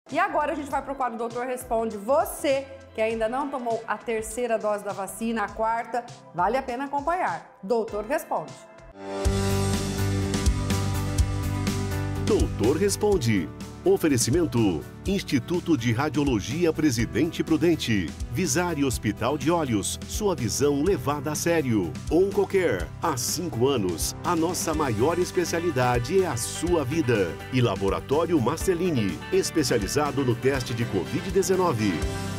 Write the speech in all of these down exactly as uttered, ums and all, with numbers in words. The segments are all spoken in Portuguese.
E agora a gente vai para o quadro Doutor Responde. Você que ainda não tomou a terceira dose da vacina, a quarta, vale a pena acompanhar. Doutor Responde. Doutor Responde. Oferecimento: Instituto de Radiologia Presidente Prudente, Visari Hospital de Olhos, sua visão levada a sério. Oncocare, há cinco anos, a nossa maior especialidade é a sua vida. E Laboratório Marcelini, especializado no teste de covid dezenove.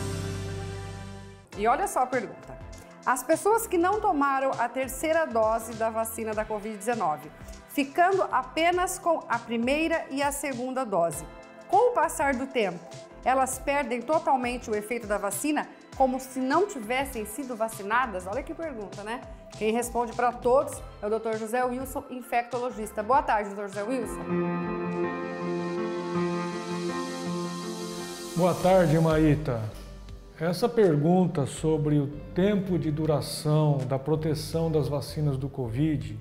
E olha só a pergunta. As pessoas que não tomaram a terceira dose da vacina da covid dezenove, ficando apenas com a primeira e a segunda dose, com o passar do tempo, elas perdem totalmente o efeito da vacina como se não tivessem sido vacinadas? Olha que pergunta, né? Quem responde para todos é o doutor José Wilson, infectologista. Boa tarde, doutor José Wilson. Boa tarde, Maíta. Essa pergunta sobre o tempo de duração da proteção das vacinas do Covid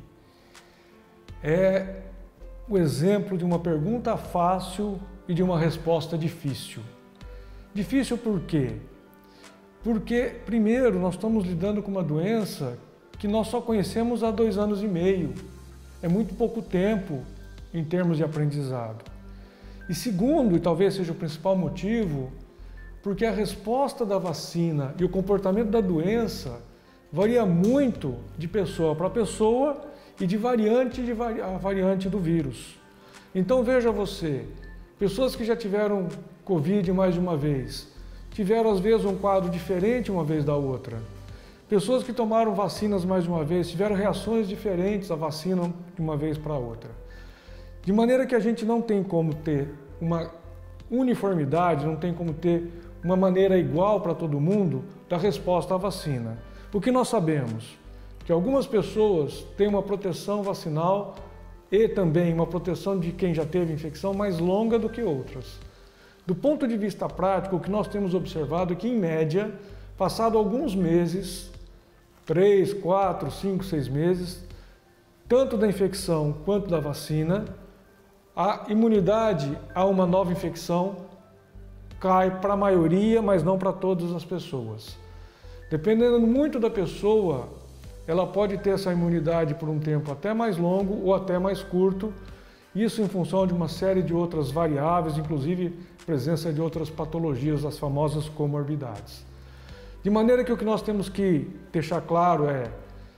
é o exemplo de uma pergunta fácil e de uma resposta difícil. Difícil por quê? Porque, primeiro, nós estamos lidando com uma doença que nós só conhecemos há dois anos e meio. É muito pouco tempo em termos de aprendizado. E segundo, e talvez seja o principal motivo, porque a resposta da vacina e o comportamento da doença varia muito de pessoa para pessoa e de variante de vari... a variante do vírus. Então veja você, pessoas que já tiveram Covid mais de uma vez, tiveram às vezes um quadro diferente uma vez da outra. Pessoas que tomaram vacinas mais de uma vez, tiveram reações diferentes à vacina de uma vez para outra. De maneira que a gente não tem como ter uma uniformidade, não tem como ter uma maneira igual para todo mundo da resposta à vacina. O que nós sabemos? Que algumas pessoas têm uma proteção vacinal e também uma proteção de quem já teve infecção mais longa do que outras. Do ponto de vista prático, o que nós temos observado é que, em média, passado alguns meses, três, quatro, cinco, seis meses, tanto da infecção quanto da vacina, a imunidade a uma nova infecção cai para a maioria, mas não para todas as pessoas. Dependendo muito da pessoa, ela pode ter essa imunidade por um tempo até mais longo ou até mais curto, isso em função de uma série de outras variáveis, inclusive presença de outras patologias, as famosas comorbidades. De maneira que o que nós temos que deixar claro é,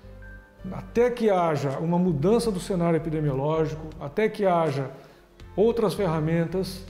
até que haja uma mudança do cenário epidemiológico, até que haja outras ferramentas,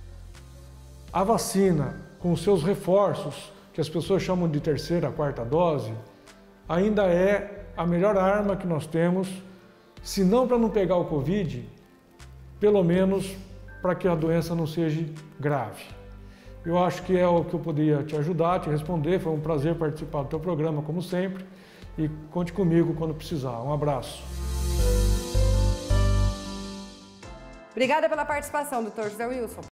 a vacina, com os seus reforços, que as pessoas chamam de terceira, quarta dose, ainda é a melhor arma que nós temos, se não para não pegar o Covid, pelo menos para que a doença não seja grave. Eu acho que é o que eu poderia te ajudar, te responder. Foi um prazer participar do teu programa, como sempre, e conte comigo quando precisar. Um abraço. Obrigada pela participação, doutor José Wilson.